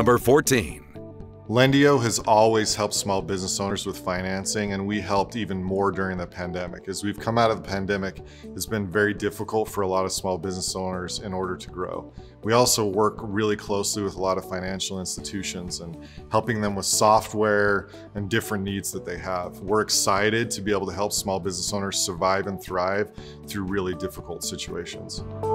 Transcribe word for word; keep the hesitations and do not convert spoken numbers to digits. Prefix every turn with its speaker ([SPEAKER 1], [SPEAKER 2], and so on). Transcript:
[SPEAKER 1] number fourteen.
[SPEAKER 2] Lendio has always helped small business owners with financing, and we helped even more during the pandemic. As we've come out of the pandemic, it's been very difficult for a lot of small business owners in order to grow. We also work really closely with a lot of financial institutions and helping them with software and different needs that they have. We're excited to be able to help small business owners survive and thrive through really difficult situations.